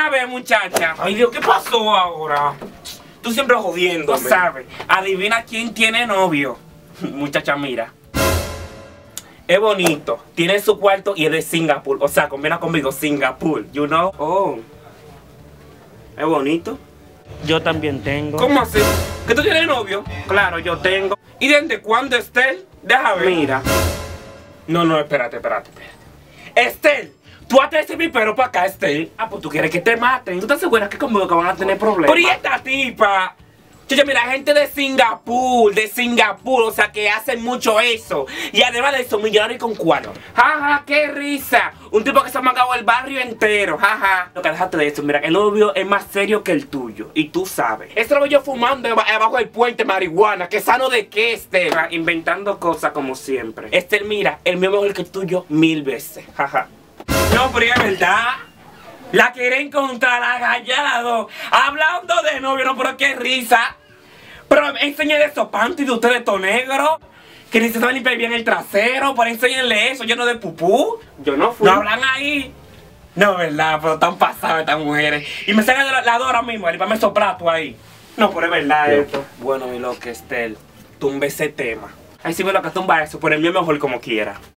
a ver, muchacha. Ay, Dios, ¿qué pasó ahora? Tú siempre jodiendo. No sabes. Adivina quién tiene novio. Muchacha, mira. Es bonito. Tiene su cuarto y es de Singapur. O sea, combina conmigo Singapur. You know? Oh. Es bonito. Yo también tengo. ¿Cómo así? ¿Que tú tienes novio? Claro, yo tengo. ¿Y desde cuándo, Estel? Déjame ver. Mira. No, espérate. Estel, tú has traído mi perro para acá, Estel. Ah, pues tú quieres que te maten. ¿Tú estás segura que conmigo que van a tener problemas? Pero ¿y esta tipa? Chicha, mira, gente de Singapur, o sea, que hacen mucho eso. Y además de eso, millonarios con cuatro. Jaja, qué risa. Un tipo que se ha mangado el barrio entero, jaja. Lo que déjate de eso, mira, el novio es más serio que el tuyo. Y tú sabes. Eso lo veo yo fumando abajo del puente marihuana. ¿Qué sano de qué, Estel? Inventando cosas como siempre. Estel, mira, el mío es mejor que el tuyo 1000 veces, jaja. No, pero es verdad. La quieren encontrar, agallado. Hablando de novio, no, pero qué risa. Pero enseñen esos panties de ustedes, todo negro. Que ni se saben limpiar bien el trasero. Pero enséñenle eso, lleno de pupú. Yo no fui. No hablan ahí. No, verdad, pero están pasadas estas mujeres. Y me sacan de la ahora mismo, limpiarme esos platos ahí. No, pero es verdad esto. Bueno, mi loca Estel, tumbe ese tema. Ahí sí me lo que tumba eso, pero el mío mejor como quiera.